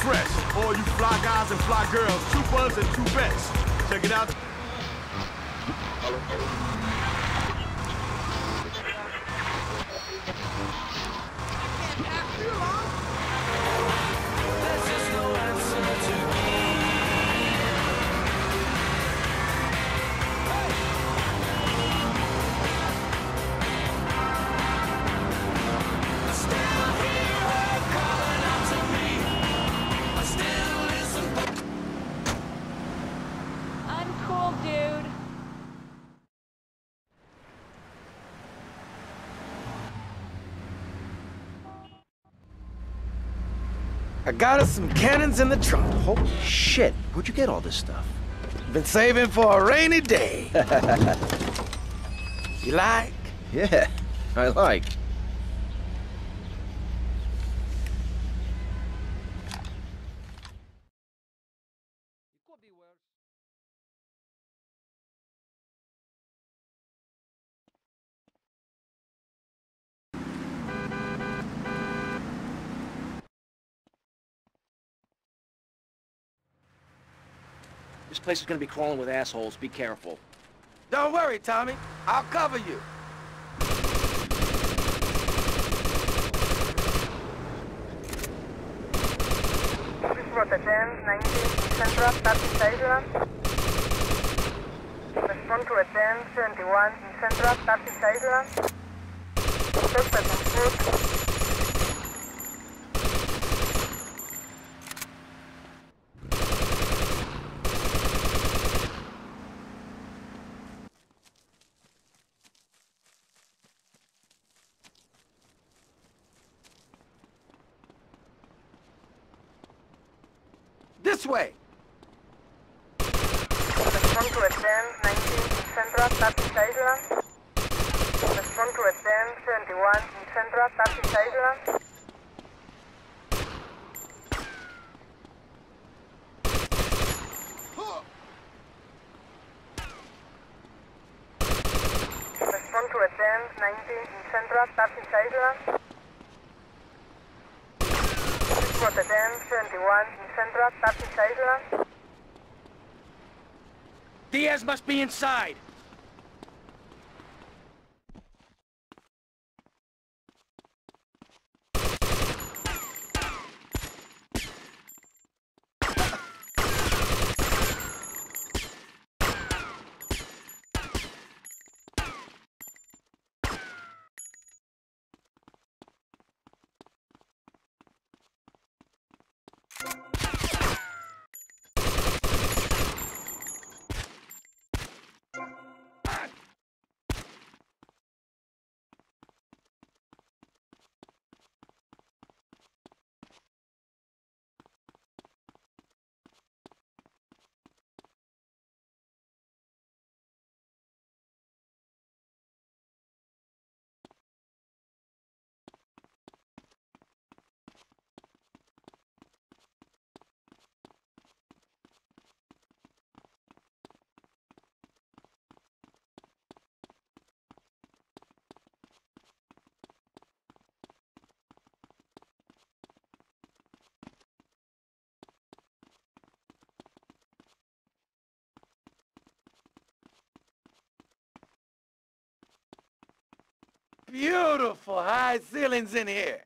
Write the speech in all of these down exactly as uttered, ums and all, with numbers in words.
fresh. All you fly guys and fly girls, two buns and two bets. Check it out. Uncool, dude. I got us some cannons in the trunk. Holy shit, where'd you get all this stuff? Been saving for a rainy day. You like? Yeah, I like. This place is gonna be crawling with assholes. Be careful. Don't worry, Tommy. I'll cover you. Attend nineteen Central Taxi Island. Respond to attend seventy-one Central Taxi Island. Suspect on foot. This way! Respond to attend nineteen Central Taxi Island. Respond to attend seventy-one Central Taxi Island. Respond to attend nineteen Central Taxi Island. Attend seventy-one Central Taxi Island. Diaz must be inside. Beautiful high ceilings in here.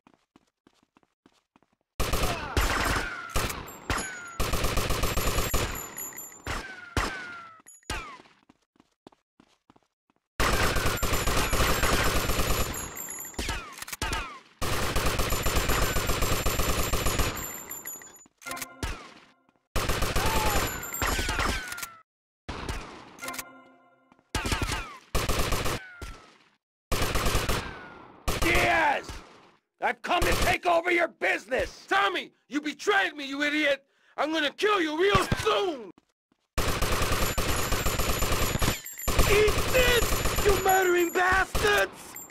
I've come to take over your business! Tommy, you betrayed me, you idiot! I'm gonna kill you real soon! Eat this, you murdering bastards!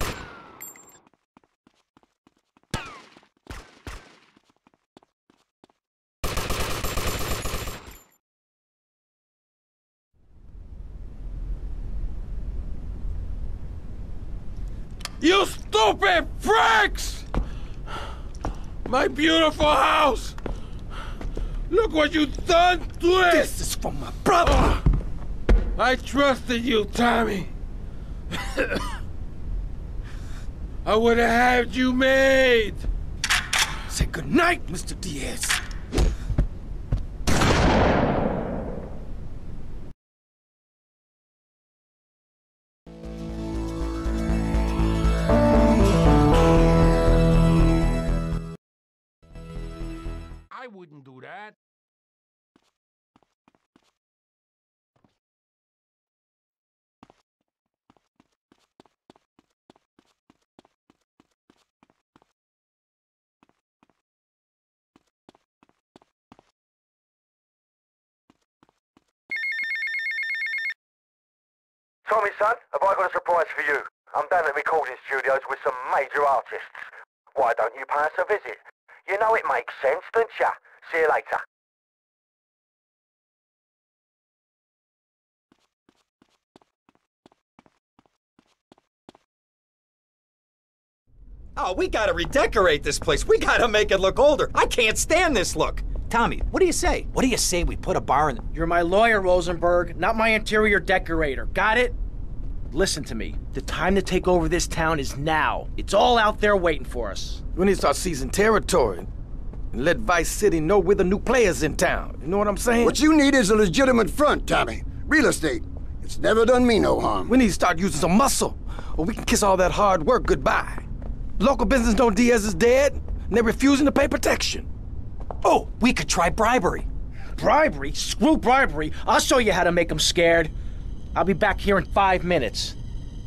You stupid freaks! My beautiful house! Look what you done to it! This is for my brother! I trusted you, Tommy. I would have had you made. Say goodnight, Mister Diaz. I wouldn't do that. Tommy, son, have I got a surprise for you? I'm down at the recording studios with some major artists. Why don't you pay us a visit? You know it makes sense, don't ya? See you later. Oh, we gotta redecorate this place. We gotta make it look older. I can't stand this look. Tommy, what do you say? What do you say we put a bar in the... You're my lawyer, Rosenberg, not my interior decorator. Got it? Listen to me. The time to take over this town is now. It's all out there waiting for us. We need to start seizing territory and let Vice City know we're the new players in town. You know what I'm saying? What you need is a legitimate front, Tommy. Real estate. It's never done me no harm. We need to start using some muscle, or we can kiss all that hard work goodbye. Local business know Diaz is dead, and they're refusing to pay protection. Oh, we could try bribery. Bribery? Screw bribery. I'll show you how to make them scared. I'll be back here in five minutes.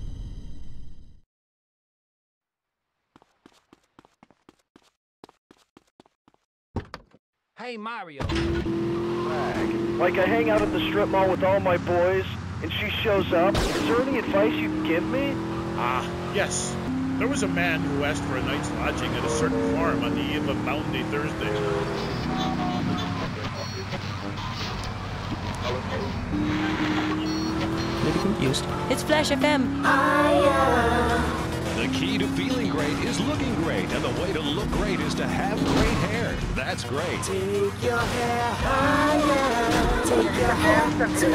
Hey, Mario. Like I hang out at the strip mall with all my boys, and she shows up. Is there any advice you can give me? Ah, yes. There was a man who asked for a night's lodging at a certain farm on the eve of Mountain Day Thursday. Maybe confused. It's Flash F M. The key to feeling great is looking great, and the way to look great is to have great hair. That's great. Take your hair higher. Take your hair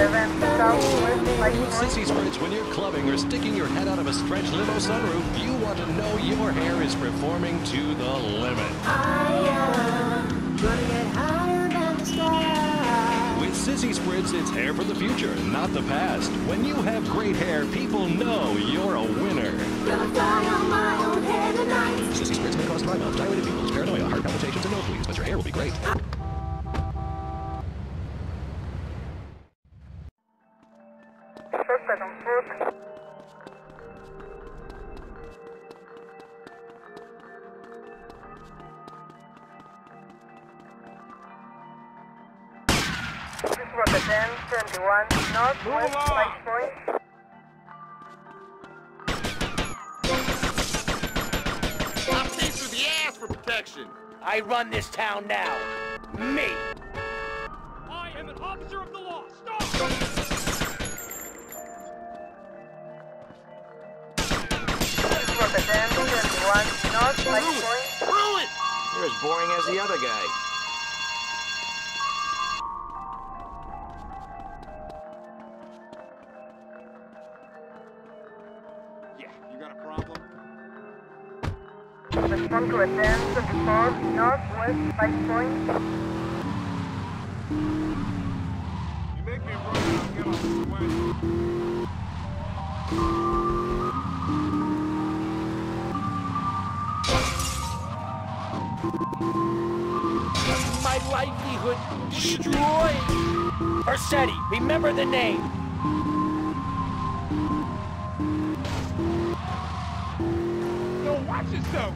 With Sissy Spritz, when you're clubbing or sticking your head out of a stretch limo sunroof, you want to know your hair is performing to the limit. Higher. Gonna get higher than the sky. With Sissy Spritz, it's hair for the future, not the past. When you have great hair, people know you're a winner. Gonna fly on my own head tonight. Sissy Spritz may cause dry mouth, dilated pupils, paranoia, heart palpitations, and nosebleeds, but your hair will be great. Suspect on foot. This is Rocket ten, seventy-one, northwest, Vice Point. I'm paid through the ass for protection. I run this town now. Me. I am an officer of the law. Stop! This is Rocket ten, seventy-one, north, Vice Point. Screw it! You're as boring as the other guy. Yeah, you got a problem? Respond to a ten, twenty-four, northwest, Vice Point. You make me run and get off the way. My livelihood destroyed. Versetti, remember the name. Yo, watch yourself!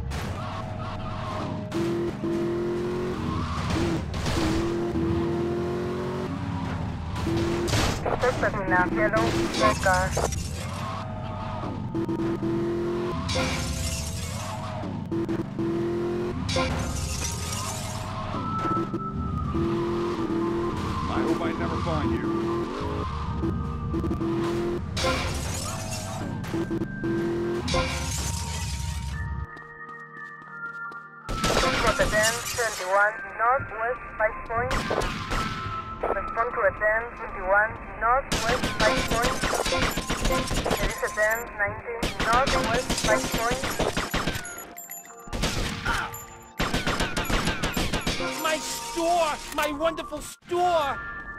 Suspect in now, yellow, red car. I hope I never find you. Report at ten seventy-one northwest five point. Respond to a ten twenty-one northwest five point. There is a ten nineteen northwest five point. My store! My wonderful store!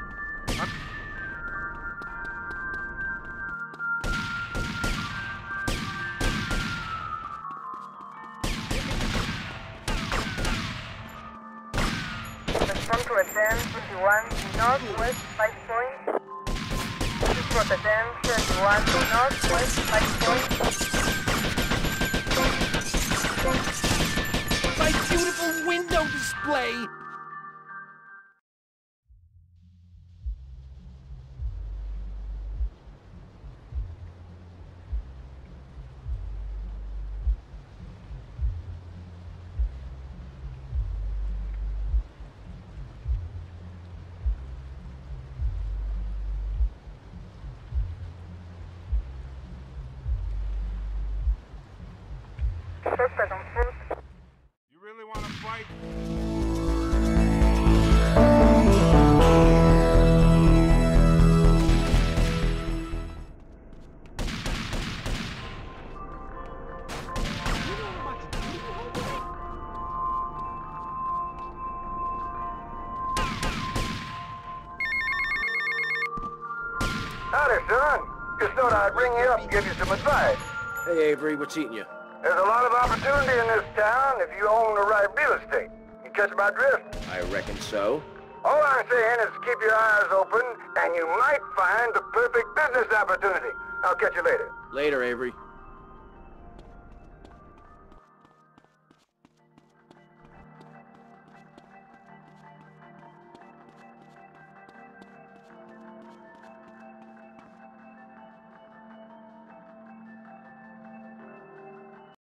Respond to a ten twenty-one northwest five point. Report at ten seventy-one northwest five point. My beautiful window display! Suspect on foot. You really want to fight? Howdy, son. Just thought I'd ring you up and give you some advice. Hey, Avery, what's eating you? There's a lot of opportunity in this town if you own the right real estate. You catch my drift? I reckon so. All I'm saying is keep your eyes open, and you might find the perfect business opportunity. I'll catch you later. Later, Avery.